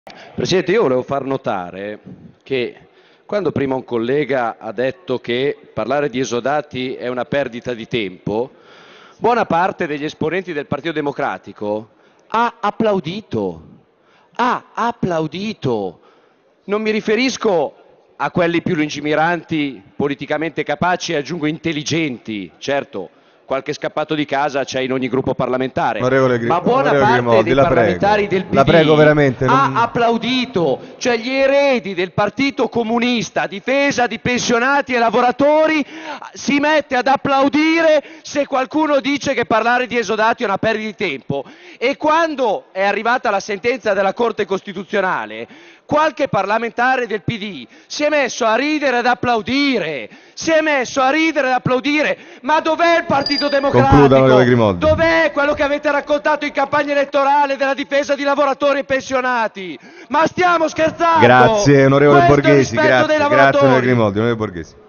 Presidente, io volevo far notare che quando prima un collega ha detto che parlare di esodati è una perdita di tempo, buona parte degli esponenti del Partito Democratico ha applaudito. Ha applaudito. Non mi riferisco a quelli più lungimiranti, politicamente capaci e aggiungo intelligenti, certo, qualche scappato di casa c'è in ogni gruppo parlamentare, ma buona Onorevole parte Grimaldi, dei parlamentari del la prego PD veramente, ha applaudito, cioè gli eredi del Partito Comunista, a difesa di pensionati e lavoratori, si mette ad applaudire se qualcuno dice che parlare di esodati è una perdita di tempo. E quando è arrivata la sentenza della Corte Costituzionale, qualche parlamentare del PD si è messo a ridere ed applaudire, si è messo a ridere ed applaudire, ma dov'è il Partito concluda onorevole Democratico? Grimaldi. Dov'è quello che avete raccontato in campagna elettorale della difesa di lavoratori e pensionati? Ma stiamo scherzando? Grazie onorevole Questo è il Borghesi, rispetto dei grazie onorevole lavoratori. Grimaldi, onorevole Borghesi.